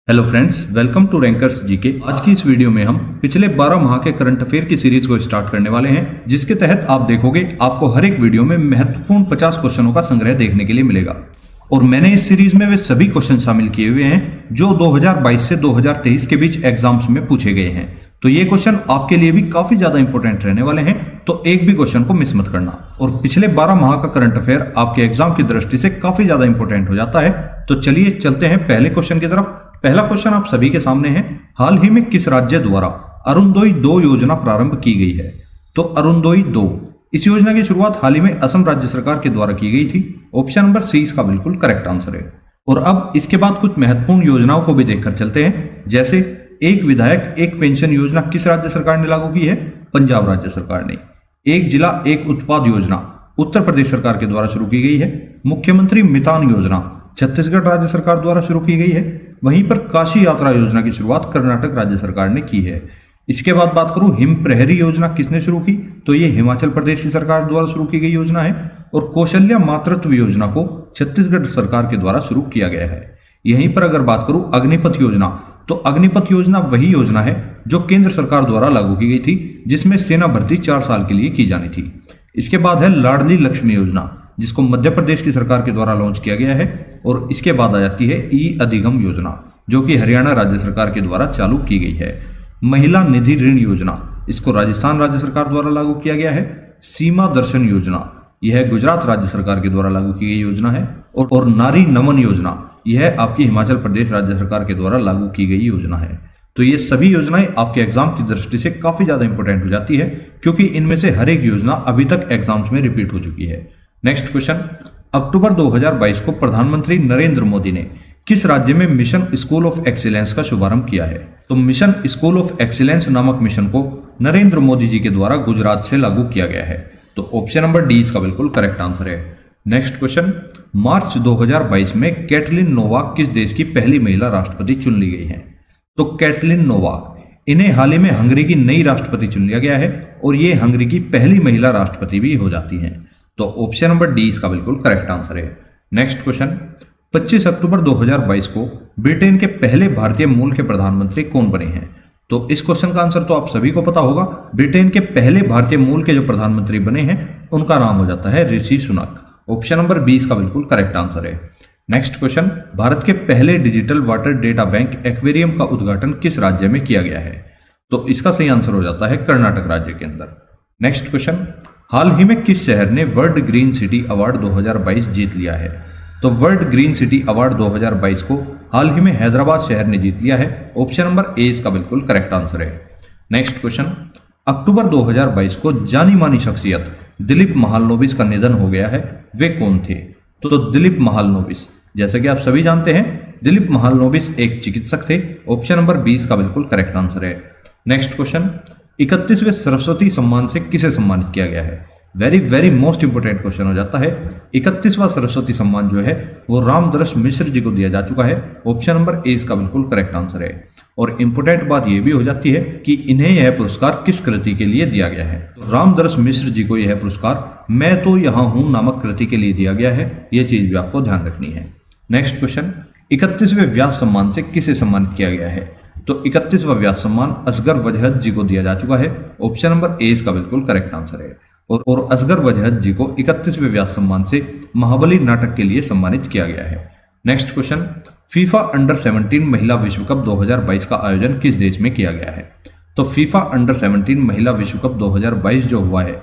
Hello friends, welcome to Rankers GK. आज की इस वीडियो में हम पिछले 12 माह के करंट अफेयर की सीरीज को स्टार्ट करने वाले हैं, जिसके तहत आप देखोगे आपको हर एक वीडियो में महत्वपूर्ण 50 क्वेश्चनों का संग्रह देखने के लिए मिलेगा। और मैंने इस सीरीज में वे सभी क्वेश्चन शामिल किए हुए हैं जो 2022 से 2023 के बीच एग्जाम्स में पूछे गए हैं। तो ये क्वेश्चन आपके लिए भी काफी ज्यादा इंपॉर्टेंट रहने वाले हैं, तो एक भी क्वेश्चन को मिस मत करना। और पिछले 12 माह का करंट अफेयर आपके एग्जाम की दृष्टि से काफी ज्यादा इंपॉर्टेंट हो जाता है। तो चलिए चलते हैं पहले क्वेश्चन की तरफ। पहला क्वेश्चन आप सभी के सामने है, हाल ही में किस राज्य द्वारा अरुणोदय 2 योजना प्रारंभ की गई है? तो अरुणोदय 2 इस योजना की शुरुआत हाल ही में असम राज्य सरकार के द्वारा की गई थी। ऑप्शन नंबर सी इसका बिल्कुल करेक्ट आंसर है। और अब इसके बाद कुछ महत्वपूर्ण योजनाओं को भी देखकर चलते हैं, जैसे एक विधायक एक पेंशन योजना किस राज्य सरकार ने लागू की है? पंजाब राज्य सरकार ने। एक जिला एक उत्पाद योजना उत्तर प्रदेश सरकार के द्वारा शुरू की गई है। मुख्यमंत्री मितान योजना छत्तीसगढ़ राज्य सरकार द्वारा शुरू की गई है। वहीं पर काशी यात्रा योजना की शुरुआत कर्नाटक राज्य सरकार ने की है। इसके बाद बात करूं हिम प्रहरी योजना किसने शुरू की? तो ये हिमाचल प्रदेश की सरकार द्वारा शुरू की गई योजना है। और कौशल्या मातृत्व योजना को छत्तीसगढ़ सरकार के द्वारा शुरू किया गया है। यहीं पर अगर बात करूं अग्निपथ योजना, तो अग्निपथ योजना वही योजना है जो केंद्र सरकार द्वारा लागू की गई थी, जिसमें सेना भर्ती 4 साल के लिए की जानी थी। इसके बाद है लाडली लक्ष्मी योजना, जिसको मध्य प्रदेश की सरकार के द्वारा लॉन्च किया गया है। और इसके बाद आ जाती है ई अधिगम योजना, जो कि हरियाणा राज्य सरकार के द्वारा चालू की गई है। महिला निधि ऋण योजना, इसको राजस्थान राज्य सरकार द्वारा लागू किया गया है। सीमा दर्शन योजना, यह गुजरात राज्य सरकार के द्वारा लागू की गई योजना है। और नारी नमन योजना, यह आपकी हिमाचल प्रदेश राज्य सरकार के द्वारा लागू की गई योजना है। तो ये सभी योजनाएं आपके एग्जाम की दृष्टि से काफी ज्यादा इंपॉर्टेंट हो जाती है, क्योंकि इनमें से हर एक योजना अभी तक एग्जाम्स में रिपीट हो चुकी है। नेक्स्ट क्वेश्चन, अक्टूबर 2022 को प्रधानमंत्री नरेंद्र मोदी ने किस राज्य में मिशन स्कूल ऑफ एक्सीलेंस का शुभारंभ किया है? तो मिशन स्कूल ऑफ एक्सीलेंस नामक मिशन को नरेंद्र मोदी जी के द्वारा गुजरात से लागू किया गया है। तो ऑप्शन नंबर डी इसका बिल्कुल करेक्ट आंसर है। नेक्स्ट क्वेश्चन, मार्च 2022 में कैटलिन नोवाक किस देश की पहली महिला राष्ट्रपति चुन ली गई है? तो कैटलिन नोवाक, इन्हें हाल ही में हंगरी की नई राष्ट्रपति चुन लिया गया है और ये हंगरी की पहली महिला राष्ट्रपति भी हो जाती हैं। तो ऑप्शन नंबर डी इसका बिल्कुल करेक्ट आंसर है। नेक्स्ट क्वेश्चन, 25 अक्टूबर 2022 को ब्रिटेन के पहले भारतीय मूल के प्रधानमंत्री कौन बने हैं? तो इस क्वेश्चन का आंसर तो आप सभी को पता होगा। ब्रिटेन के पहले भारतीय मूल के जो प्रधानमंत्री बने हैं उनका नाम हो जाता है Rishi Sunak. Option number B इसका बिल्कुल करेक्ट आंसर है। नेक्स्ट क्वेश्चन, भारत के पहले digital water data bank aquarium का उद्घाटन किस राज्य में किया गया है? तो इसका सही आंसर हो जाता है कर्नाटक राज्य के अंदर। नेक्स्ट क्वेश्चन, हाल ही में किस शहर ने वर्ल्ड ग्रीन सिटी अवार्ड 2022 जीत लिया है? तो वर्ल्ड ग्रीन सिटी अवार्ड 2022 को हाल ही में हैदराबाद शहर ने जीत लिया है। ऑप्शन नंबर ए इसका बिल्कुल करेक्ट आंसर है। नेक्स्ट क्वेश्चन, अक्टूबर 2022 को जानी मानी शख्सियत दिलीप महालनोबिस का निधन हो गया है, वे कौन थे? तो दिलीप महालनोबिस, जैसे कि आप सभी जानते हैं, दिलीप महालनोबिस एक चिकित्सक थे। ऑप्शन नंबर 20 का बिल्कुल करेक्ट आंसर है। नेक्स्ट क्वेश्चन, 31वें सरस्वती सम्मान से किसे सम्मानित किया गया है? Very very most important question हो जाता है। 31वां सरस्वती सम्मान जो है वो रामदरस मिश्र जी को दिया जा चुका है। ऑप्शन नंबर ए इसका बिल्कुल करेक्ट आंसर है। और इंपोर्टेंट बात यह भी हो जाती है कि इन्हें यह पुरस्कार किस कृति के लिए दिया गया है? तो रामदरस मिश्र जी को यह पुरस्कार मैं तो यहाँ हूं नामक कृति के लिए दिया गया है। यह चीज भी आपको ध्यान रखनी है। नेक्स्ट क्वेश्चन, 31वें व्यास सम्मान से किसे सम्मानित किया गया है? तो 31वां व्यास सम्मान असगर वजहत जी को दिया जा चुका है। ऑप्शन नंबर ए इसका बिल्कुल करेक्ट आंसर है। और असगर वजहत जी को 31वें व्यास सम्मान से महाबली नाटक के लिए सम्मानित किया गया है। नेक्स्ट क्वेश्चन, फीफा अंडर 17 महिला विश्व कप 2022 का आयोजन किस देश में किया गया है? तो फीफा अंडर 17 महिला विश्व कप 2022 जो हुआ है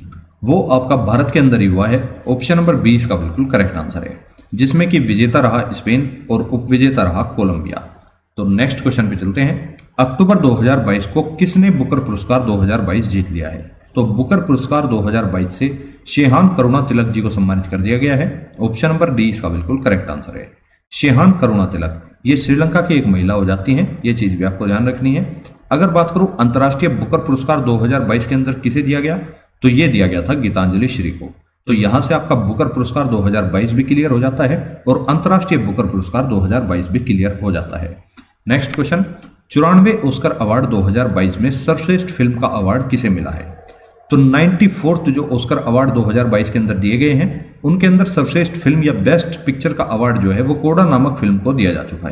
वो आपका भारत के अंदर ही हुआ है। ऑप्शन नंबर 20 का बिल्कुल करेक्ट आंसर है, जिसमें कि विजेता रहा स्पेन और उपविजेता रहा कोलंबिया। तो नेक्स्ट क्वेश्चन पे चलते हैं, अक्टूबर 2022 को किसने बुकर पुरस्कार 2022 जीत लिया है? तो बुकर पुरस्कार 2022 से शेहान करुणा तिलक जी को सम्मानित कर दिया गया है। ऑप्शन नंबर डी इसका बिल्कुल करेक्ट आंसर है। शेहान करुणा तिलक ये श्रीलंका की एक महिला हो जाती हैं, ये चीज भी आपको ध्यान रखनी है। अगर बात करूं अंतर्राष्ट्रीय बुकर पुरस्कार 2022 के अंदर किसे दिया गया, तो ये दिया गया था गीतांजलि श्री को। तो यहां से आपका बुकर पुरस्कार 2022 भी क्लियर हो जाता है और अंतर्राष्ट्रीय बुकर पुरस्कार 2022 भी क्लियर हो जाता है। नेक्स्ट क्वेश्चन, 94वें ऑस्कर अवार्ड 2022 में सर्वश्रेष्ठ फिल्म का अवार्ड किसे मिला है? तो 94th जो ऑस्कर अवार्ड 2022 के अंदर दिए गए हैं उनके अंदर सर्वश्रेष्ठ फिल्म या बेस्ट पिक्चर का अवार्ड जो है वो कोडा नामक फिल्म को दिया जा चुका है।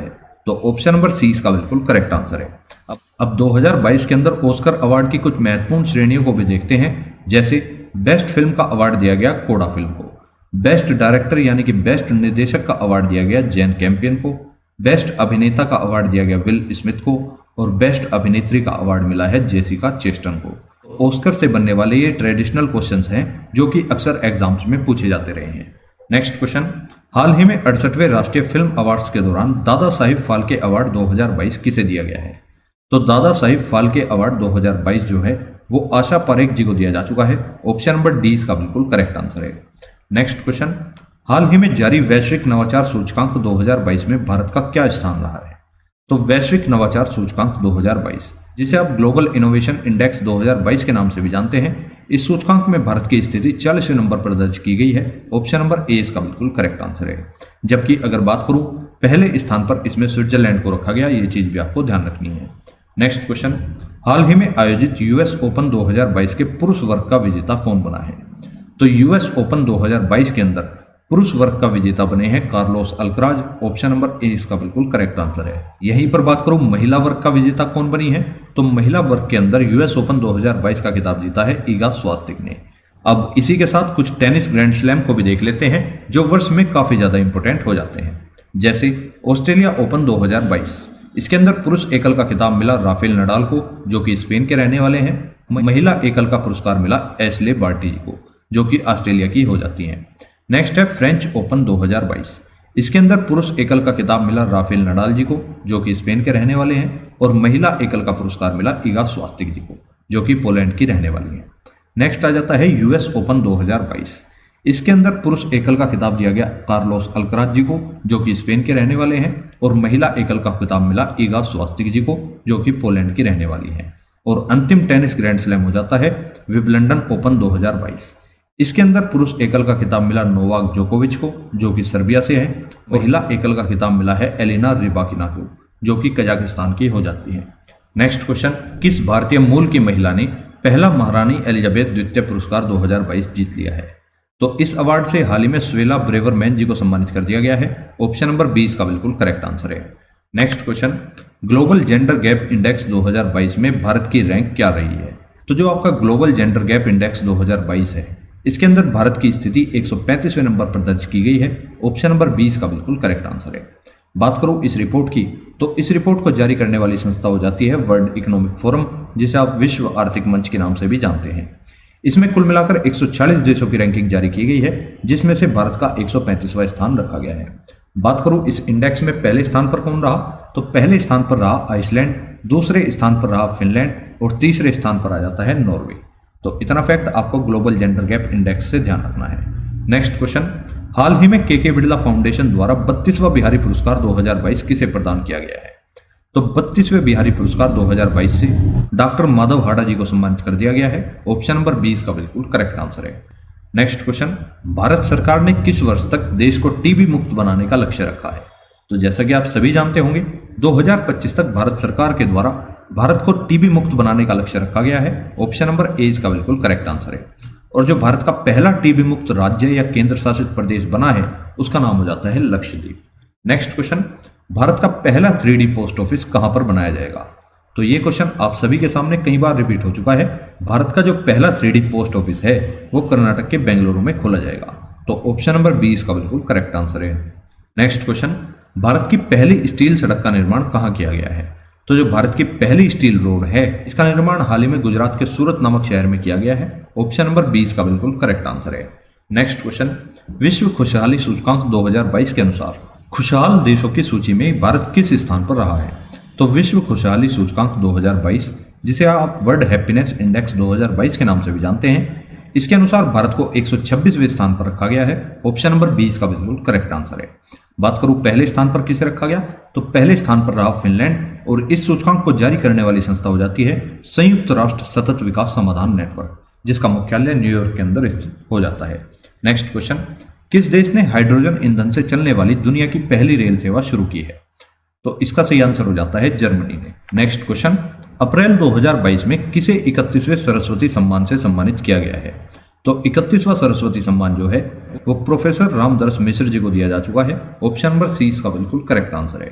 तो ऑप्शन नंबर सी इसका बिल्कुल करेक्ट आंसर है। अब 2022 के अंदर ऑस्कर अवार्ड की कुछ महत्वपूर्ण श्रेणियों को भी देखते हैं। जैसे बेस्ट फिल्म का अवार्ड दिया गया कोडा फिल्म को, बेस्ट डायरेक्टर यानी कि बेस्ट निर्देशक का अवार्ड दिया गया जैन कैंपियन को, बेस्ट अभिनेता का अवार्ड दिया गया विल स्मिथ को और बेस्ट अभिनेत्री का अवार्ड मिला है जेसिका चेस्टन को। ऑस्कर से बनने वाले ये ट्रेडिशनल क्वेश्चंस हैं जो कि अक्सर एग्जाम्स में पूछे जाते रहे हैं। नेक्स्ट क्वेश्चन, हाल ही में 68वें राष्ट्रीय फिल्म अवार्ड्स के दौरान दादा साहिब फाल्के अवार्ड 2022 किसे दिया गया है? तो दादा साहिब फाल्के अवार्ड 2022 जो है वो आशा पारेख जी को दिया जा चुका है। ऑप्शन नंबर डी इसका बिल्कुल करेक्ट आंसर है। नेक्स्ट क्वेश्चन, हाल ही में जारी वैश्विक नवाचार सूचकांक 2022 में भारत का क्या स्थान रहा है? तो वैश्विक नवाचार सूचकांक 2022, जिसे आप ग्लोबल इनोवेशन इंडेक्स 2022 के नाम से भी जानते हैं, इस सूचकांक में भारत की स्थिति 40वें नंबर पर दर्ज की गई है। ऑप्शन नंबर ए इसका बिल्कुल करेक्ट आंसर है। जबकि अगर बात करूं पहले स्थान पर इसमें स्विट्जरलैंड को रखा गया, ये चीज भी आपको ध्यान रखनी है। नेक्स्ट क्वेश्चन, हाल ही में आयोजित यूएस ओपन 2022 के पुरुष वर्ग का विजेता कौन बना है? तो यूएस ओपन 2022 के अंदर पुरुष वर्ग का विजेता बने हैं Carlos Alcaraz. Option number A इसका बिल्कुल करेक्ट आंसर है। यहीं पर बात करूं महिला वर्ग का विजेता कौन बनी है, तो महिला वर्ग के अंदर यूएस ओपन 2022 का खिताब जीता है ईगा स्वास्तिक ने। अब इसी के साथ कुछ टेनिस ग्रैंड स्लैम को भी देख लेते हैं जो वर्ष में काफी ज्यादा इंपॉर्टेंट हो जाते हैं। जैसे ऑस्ट्रेलिया ओपन 2022, इसके अंदर पुरुष एकल का खिताब मिला राफेल नडाल को जो कि स्पेन के रहने वाले हैं। महिला एकल का पुरस्कार मिला एशले बार्टी को जो कि ऑस्ट्रेलिया की हो जाती हैं। नेक्स्ट है फ्रेंच ओपन 2022, इसके अंदर पुरुष एकल का खिताब मिला राफेल नडाल जी को जो कि स्पेन के रहने वाले हैं और महिला एकल का पुरस्कार मिला ईगा स्वास्तिक जी को जो कि पोलैंड की रहने वाली है। नेक्स्ट आ जाता है यूएस ओपन 2022, इसके अंदर पुरुष एकल का खिताब दिया गया कार्लोस अल्कराज जी को जो कि स्पेन के रहने वाले हैं और महिला एकल का खिताब मिला ईगा स्वास्तिक जी को जो कि पोलैंड की रहने वाली है। और अंतिम टेनिस ग्रैंड स्लैम हो जाता है विंबलडन ओपन 2022, इसके अंदर पुरुष एकल का खिताब मिला नोवाक जोकोविच को जो कि सर्बिया से है। महिला एकल का खिताब मिला है एलिना रिबाकिना को जो कि कजाकिस्तान की हो जाती है। नेक्स्ट क्वेश्चन, किस भारतीय मूल की महिला ने पहला महारानी एलिजाबेथ द्वितीय पुरस्कार 2022 जीत लिया है? तो इस अवार्ड से हाल ही में स्वेला ब्रेवरमैन जी को सम्मानित कर दिया गया है। ऑप्शन नंबर 20 का बिल्कुल करेक्ट आंसर है। Next question, global gender gap index 2022 में भारत की रैंक क्या रही है? तो जो आपका ग्लोबल जेंडर गैप इंडेक्स 2022 है, इसके अंदर भारत की स्थिति 135वें नंबर पर दर्ज की गई है। ऑप्शन नंबर 20 का बिल्कुल करेक्ट आंसर है। बात करूं इस रिपोर्ट की, तो इस रिपोर्ट को जारी करने वाली संस्था हो जाती है वर्ल्ड इकोनॉमिक फोरम, जिसे आप विश्व आर्थिक मंच के नाम से भी जानते हैं। इसमें कुल मिलाकर 140 देशों की रैंकिंग जारी की गई है जिसमें से भारत का 135वां स्थान रखा गया है। बात करूं इस इंडेक्स में पहले स्थान पर कौन रहा, तो पहले स्थान पर रहा आइसलैंड, दूसरे स्थान पर रहा फिनलैंड और तीसरे स्थान पर आ जाता है नॉर्वे। तो इतना फैक्ट आपको ग्लोबल जेंडर गैप इंडेक्स से ध्यान रखना है। नेक्स्ट क्वेश्चन, हाल ही में के बिड़ला फाउंडेशन द्वारा 32वां बिहारी पुरस्कार 2022 किसे प्रदान किया गया है? तो 32वें बिहारी पुरस्कार 2022 से डॉक्टर माधव हाड़ा जी को सम्मानित कर दिया गया है। ऑप्शन नंबर 20 का बिल्कुल करेक्ट आंसर है। नेक्स्ट क्वेश्चन, भारत सरकार ने किस वर्ष तक देश को टीबी मुक्त बनाने का लक्ष्य रखा है? तो जैसा कि आप सभी जानते होंगे 2025 तक भारत सरकार के द्वारा भारत को टीबी मुक्त बनाने का लक्ष्य रखा गया है। ऑप्शन नंबर ए इसका बिल्कुल करेक्ट आंसर है। और जो भारत का पहला टीबी मुक्त राज्य या केंद्र शासित प्रदेश बना है उसका नाम हो जाता है लक्षद्वीप। नेक्स्ट क्वेश्चन, भारत का पहला 3D पोस्ट ऑफिस कहां पर बनाया जाएगा? तो ये क्वेश्चन आप सभी के सामने कई बार रिपीट हो चुका है। भारत का जो पहला 3D पोस्ट ऑफिस है वो कर्नाटक के बेंगलुरु में खोला जाएगा। तो ऑप्शन नंबर 20 का बिल्कुल करेक्ट आंसर है। नेक्स्ट क्वेश्चन, भारत की पहली स्टील सड़क का निर्माण कहां किया गया है? तो जो भारत की पहली स्टील रोड है इसका निर्माण हाल ही में गुजरात के सूरत नामक शहर में किया गया है। ऑप्शन नंबर 20 का बिल्कुल करेक्ट आंसर है। नेक्स्ट क्वेश्चन, विश्व खुशहाली सूचकांक 2022 के अनुसार खुशहाल देशों की सूची में भारत किस स्थान पर रहा है? तो विश्व खुशहाली सूचकांक 2022, जिसे आप वर्ल्ड हैप्पीनेस इंडेक्स 2022 के नाम से भी जानते हैं, इसके अनुसार भारत को 126वें स्थान पर रखा गया है। ऑप्शन नंबर 20 का बिल्कुल करेक्ट आंसर है। बात करूं पहले स्थान पर किसे रखा गया, तो पहले स्थान पर रहा फिनलैंड और इस सूचकांक को जारी करने वाली संस्था हो जाती है संयुक्त राष्ट्र सतत विकास समाधान नेटवर्क, जिसका मुख्यालय न्यूयॉर्क के अंदर स्थित हो जाता है। नेक्स्ट क्वेश्चन, किस देश ने हाइड्रोजन ईंधन से चलने वाली दुनिया की पहली रेल सेवा शुरू की है? तो इसका सही आंसर हो जाता है जर्मनी ने। नेक्स्ट क्वेश्चन, अप्रैल 2022 में किसे 31वें सरस्वती सम्मान से सम्मानित किया गया है? तो 31वां सरस्वती सम्मान जो है वो प्रोफेसर रामदर्श मिश्र जी को दिया जा चुका है। ऑप्शन नंबर सी इसका बिल्कुल करेक्ट आंसर है।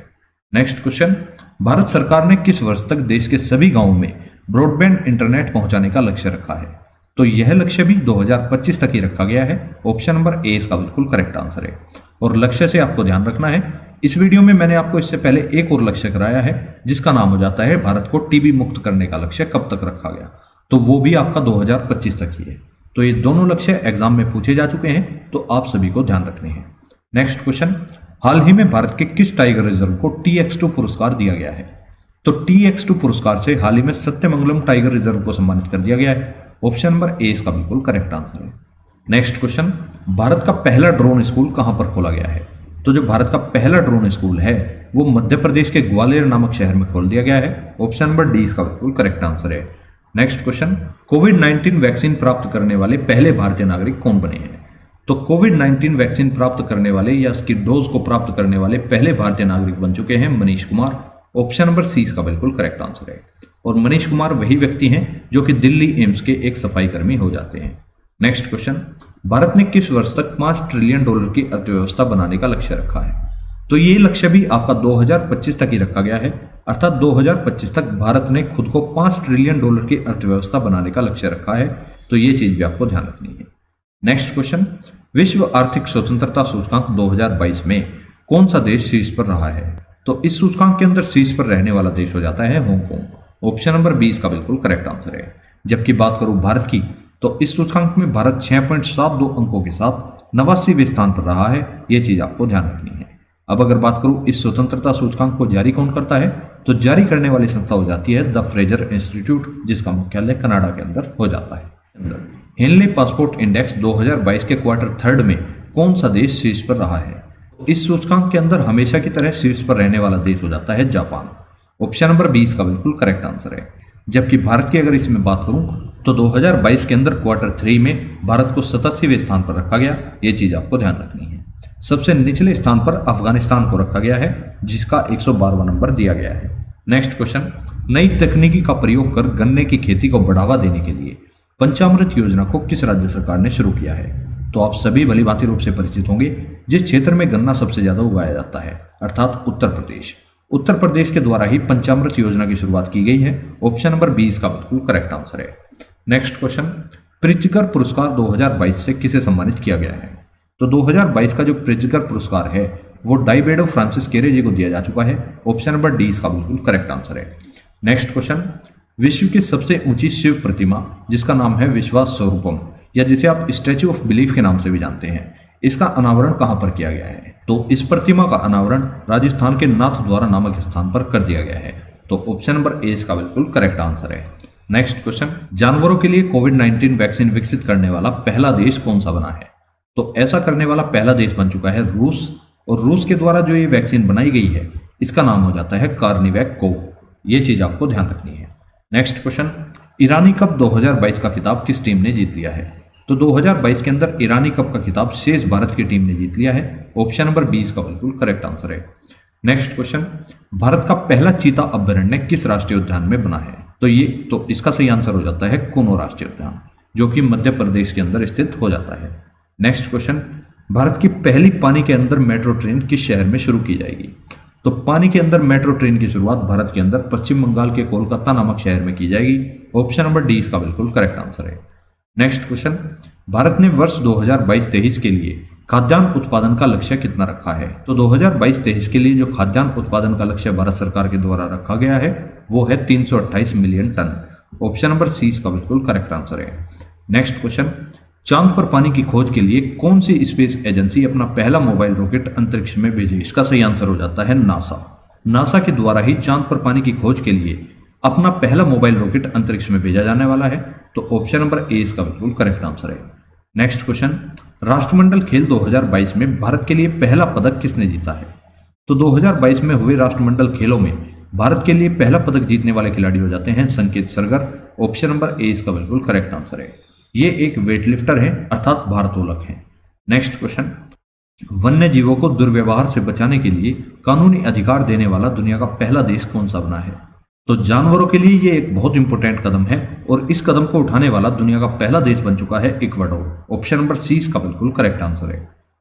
नेक्स्ट क्वेश्चन, भारत सरकार ने किस वर्ष तक देश के सभी गांवों में ब्रॉडबैंड इंटरनेट पहुंचाने का लक्ष्य रखा है? तो यह लक्ष्य भी 2025 तक ही रखा गया है। ऑप्शन नंबर ए इसका बिल्कुल करेक्ट आंसर है। और लक्ष्य से आपको ध्यान रखना है, इस वीडियो में मैंने आपको इससे पहले एक और लक्ष्य कराया है जिसका नाम हो जाता है भारत को टीबी मुक्त करने का लक्ष्य कब तक रखा गया, तो वो भी आपका 2025 तक ही है। तो ये दोनों लक्ष्य एग्जाम में पूछे जा चुके हैं, तो आप सभी को ध्यान रखने हैं। नेक्स्ट क्वेश्चन, हाल ही में भारत के किस टाइगर रिजर्व को TX2 पुरस्कार दिया गया है? तो TX2 पुरस्कार से हाल ही में सत्यमंगलम टाइगर रिजर्व को सम्मानित कर दिया गया है। ऑप्शन नंबर ए इसका बिल्कुल करेक्ट आंसर है। नेक्स्ट क्वेश्चन, भारत का पहला ड्रोन स्कूल कहां पर खोला गया है? तो जो भारत का पहला ड्रोन स्कूल है वो मध्य प्रदेश के ग्वालियर नामक शहर में खोल दिया गया है। ऑप्शन नंबर डी इसका बिल्कुल करेक्ट आंसर है। नेक्स्ट क्वेश्चन, कोविड-19 वैक्सीन प्राप्त करने वाले पहले भारतीय नागरिक कौन बने हैं? तो कोविड-19 वैक्सीन प्राप्त करने वाले या इसकी डोज को प्राप्त करने वाले पहले भारतीय नागरिक बन चुके हैं Manish Kumar. Option number C इसका बिल्कुल करेक्ट आंसर है। और मनीष कुमार वही व्यक्ति हैं जो कि दिल्ली एम्स के एक सफाई कर्मी हो जाते हैं। नेक्स्ट क्वेश्चन, भारत ने किस वर्ष तक $5 ट्रिलियन की अर्थव्यवस्था बनाने का लक्ष्य रखा है? तो ये लक्ष्य भी आपका 2025 तक ही रखा गया है, अर्थात 2025 तक भारत ने खुद को $5 ट्रिलियन की अर्थव्यवस्था बनाने का लक्ष्य रखा है। तो ये चीज भी आपको ध्यान रखनी है। नेक्स्ट क्वेश्चन, विश्व आर्थिक स्वतंत्रता सूचकांक 2022 में कौन सा देश शीर्ष पर रहा है? तो इस सूचकांक के अंदर शीर्ष पर रहने वाला देश हो जाता है हांगकांग। ऑप्शन नंबर 20 का बिल्कुल करेक्ट आंसर है। जबकि बात करूं भारत की, तो इस सूचकांक में भारत 6.72 अंकों के साथ 89वें स्थान पर रहा है। यह चीज आपको ध्यान रखनी है। अब अगर बात करूं इस स्वतंत्रता सूचकांक को जारी कौन करता है, तो जारी करने वाली संस्था हो जाती है द फ्रेजर इंस्टीट्यूट, जिसका मुख्यालय कनाडा के अंदर हो जाता है। हेनले पासपोर्ट इंडेक्स 2022 के क्वार्टर थर्ड में कौन सा देश शीर्ष पर रहा है? इस सूचकांक के अंदर हमेशा की तरह शीर्ष पर रहने वाला देश हो जाता है जापान। ऑप्शन नंबर 20 का बिल्कुल करेक्ट आंसर है। जबकि भारत की अगर इसमें बात करूं तो 2022 के अंदर क्वार्टर 3 में भारत को 87वें स्थान पर रखा गया। ये चीज आपको ध्यान रखनी है। सबसे निचले स्थान पर अफगानिस्तान को रखा गया है, जिसका 112वां नंबर दिया गया है। नेक्स्ट क्वेश्चन, नई तकनीकी का प्रयोग कर गन्ने की खेती को बढ़ावा देने के लिए पंचामृत योजना को किस राज्य सरकार ने शुरू किया है? तो आप सभी भली भांति रूप से परिचित होंगे जिस क्षेत्र में गन्ना सबसे ज्यादा उगाया जाता है, अर्थात उत्तर प्रदेश। उत्तर प्रदेश के द्वारा ही पंचामृत योजना की शुरुआत की गई है। ऑप्शन नंबर 20 का बिल्कुल करेक्ट आंसर है। नेक्स्ट क्वेश्चन, प्रित्जकर पुरस्कार 2022 से किसे सम्मानित किया गया है? तो 2022 का जो प्रित्जकर पुरस्कार है वो डाइबेडो फ्रांसिस केरे जी को दिया जा चुका है। ऑप्शन नंबर डी इसका बिल्कुल करेक्ट आंसर है। नेक्स्ट क्वेश्चन, विश्व की सबसे ऊंची शिव प्रतिमा जिसका नाम है विश्वास स्वरूपम, या जिसे आप स्टैच्यू ऑफ बिलीफ के नाम से भी जानते हैं, इसका अनावरण कहां पर किया गया है? तो इस प्रतिमा का अनावरण राजस्थान के नाथद्वारा नामक स्थान पर कर दिया गया है। तो ऑप्शन नंबर ए इसका बिल्कुल करेक्ट आंसर है। नेक्स्ट क्वेश्चन, जानवरों के लिए कोविड-19 वैक्सीन विकसित करने वाला पहला देश कौन सा बना है? तो ऐसा करने वाला पहला देश बन चुका है रूस, और रूस के द्वारा जो ये वैक्सीन बनाई गई है इसका नाम हो जाता है कार्निवैक को। ये चीज आपको ध्यान रखनी है। नेक्स्ट क्वेश्चन, ईरानी कप 2022 का खिताब किस टीम ने जीत लिया है? तो 2022 के अंदर ईरानी कप का खिताब शेष भारत की टीम ने जीत लिया है। ऑप्शन नंबर 20 का बिल्कुल करेक्ट आंसर है। नेक्स्ट क्वेश्चन, भारत का पहला चीता अभयारण्य किस राष्ट्रीय उद्यान में बना है? तो इसका सही आंसर हो जाता है कुनो राष्ट्रीय उद्यान, जो कि मध्य प्रदेश के अंदर स्थित हो जाता है। नेक्स्ट क्वेश्चन, भारत की पहली पानी के अंदर मेट्रो ट्रेन किस शहर में शुरू की जाएगी? तो पानी के अंदर मेट्रो ट्रेन की शुरुआत भारत के अंदर पश्चिम बंगाल के कोलकाता नामक शहर में की जाएगी। ऑप्शन नंबर डी इसका बिल्कुल करेक्ट आंसर है। नेक्स्ट क्वेश्चन, भारत ने वर्ष 2022-23 के लिए खाद्यान्न उत्पादन का लक्ष्य कितना रखा है? तो 2022-23 के लिए जो खाद्यान्न उत्पादन का लक्ष्य भारत सरकार के द्वारा रखा गया है वो है 328 million ton. Option number C इसका बिल्कुल करेक्ट आंसर है। नेक्स्ट क्वेश्चन, चांद पर पानी की खोज के लिए कौन सी स्पेस एजेंसी अपना पहला मोबाइल रॉकेट अंतरिक्ष में भेजे? इसका सही आंसर हो जाता है नासा। नासा के द्वारा ही चांद पर पानी की खोज के लिए अपना पहला मोबाइल रॉकेट अंतरिक्ष में भेजा जाने वाला है। तो ऑप्शन नंबर ए इसका बिल्कुल करेक्ट आंसर है। नेक्स्ट क्वेश्चन, राष्ट्रमंडल खेल 2022 में भारत के लिए पहला पदक किसने जीता है? तो 2022 में हुए राष्ट्रमंडल खेलों में भारत के लिए पहला पदक जीतने वाले खिलाड़ी हो जाते हैं संकेत सरगर। ऑप्शन नंबर ए इसका बिल्कुल करेक्ट आंसर है। ये एक वेटलिफ्टर है, अर्थात भारोत्तोलक है। नेक्स्ट क्वेश्चन, वन्य जीवों को दुर्व्यवहार से बचाने के लिए कानूनी अधिकार देने वाला दुनिया का पहला देश कौन सा बना है? तो जानवरों के लिए ये एक बहुत इंपॉर्टेंट कदम है और इस कदम को उठाने वाला दुनिया का पहला देश बन चुका है इक्वाडोर। ऑप्शन नंबर सी इसका बिल्कुल करेक्ट आंसर है।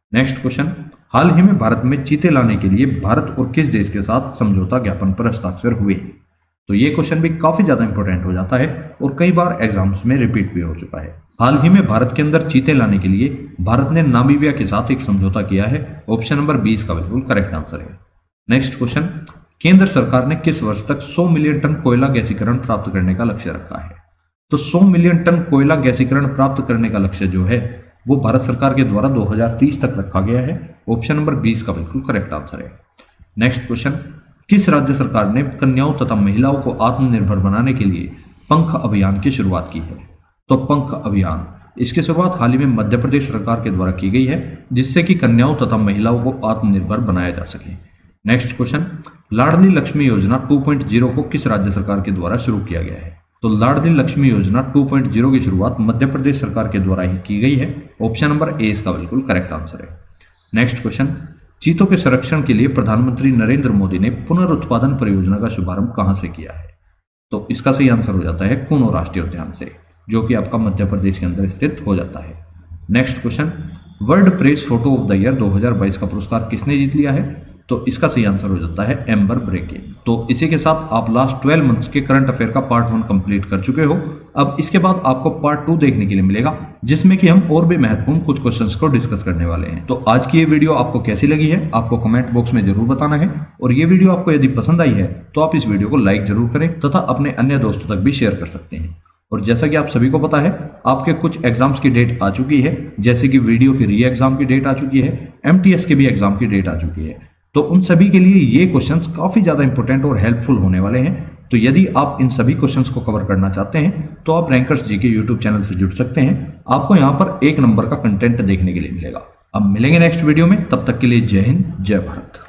नेक्स्ट क्वेश्चन, हाल ही में भारत में चीते लाने के लिए भारत और किस देश के साथ समझौता ज्ञापन पर हस्ताक्षर हुए? तो ये क्वेश्चन भी काफी ज्यादा इंपॉर्टेंट हो जाता है और कई बार एग्जाम्स में रिपीट भी हो चुका है। हाल ही में भारत के अंदर चीते लाने के लिए भारत ने नामीबिया के साथ एक समझौता किया है। ऑप्शन नंबर 20 का बिल्कुल करेक्ट आंसर है। नेक्स्ट क्वेश्चन, केंद्र सरकार ने किस वर्ष तक 100 मिलियन टन कोयला गैसीकरण प्राप्त करने का लक्ष्य रखा है? तो 100 मिलियन टन कोयला गैसीकरण प्राप्त करने का लक्ष्य जो है वो भारत सरकार के द्वारा 2030 तक रखा गया है। ऑप्शन नंबर 20 का बिल्कुल करेक्ट आंसर है। नेक्स्ट क्वेश्चन, किस राज्य सरकार ने कन्याओं तथा महिलाओं को आत्मनिर्भर बनाने के लिए पंख अभियान की शुरुआत की है? तो पंख अभियान, इसकी शुरुआत हाल ही में मध्य प्रदेश सरकार के द्वारा की गई है, जिससे कि कन्याओं तथा महिलाओं को आत्मनिर्भर बनाया जा सके। नेक्स्ट क्वेश्चन, लाडली लक्ष्मी योजना 2.0 को किस राज्य सरकार के द्वारा शुरू किया गया है? तो लाडली लक्ष्मी योजना 2.0 की शुरुआत मध्य प्रदेश सरकार के द्वारा ही की गई है। ऑप्शन नंबर ए इसका बिल्कुल करेक्ट आंसर है। नेक्स्ट क्वेश्चन, चीतों के संरक्षण के लिए प्रधानमंत्री नरेंद्र मोदी ने पुनरुत्पादन परियोजना का शुभारंभ कहां से किया है? तो इसका सही आंसर हो जाता है कूनो राष्ट्रीय उद्यान से, जो कि आपका मध्य प्रदेश के अंदर स्थित हो जाता है। Next question, world press photo of the year 2022 का पुरस्कार किसने जीत लिया है? तो इसका सही आंसर हो जाता है एम्बर ब्रेके। तो इसी के साथ आप लास्ट 12 मंथ्स के करंट अफेयर का पार्ट 1 कंप्लीट कर चुके हो। अब इसके बाद आपको पार्ट 2 देखने के लिए मिलेगा, जिसमें कि हम और भी महत्वपूर्ण कुछ क्वेश्चंस को डिस्कस करने वाले हैं। तो आज की ये वीडियो आपको कैसी लगी है आपको कमेंट बॉक्स में जरूर बताना है, और ये वीडियो आपको यदि पसंद आई है तो आप इस वीडियो को लाइक जरूर करें तथा अपने अन्य दोस्तों तक भी शेयर कर सकते हैं। और जैसा कि आप सभी को पता है, आपके कुछ एग्जाम्स की डेट आ चुकी है, जैसे कि वीडियो की री एग्जाम की डेट आ चुकी है, MTS के भी एग्जाम की डेट आ चुकी है। तो उन सभी के लिए ये क्वेश्चंस काफी ज्यादा इंपॉर्टेंट और हेल्पफुल होने वाले हैं। तो यदि आप इन सभी क्वेश्चंस को कवर करना चाहते हैं तो आप रैंकर्स जी के यूट्यूब चैनल से जुड़ सकते हैं। आपको यहाँ पर 1 नंबर का कंटेंट देखने के लिए मिलेगा। अब मिलेंगे नेक्स्ट वीडियो में, तब तक के लिए जय हिंद जय भारत।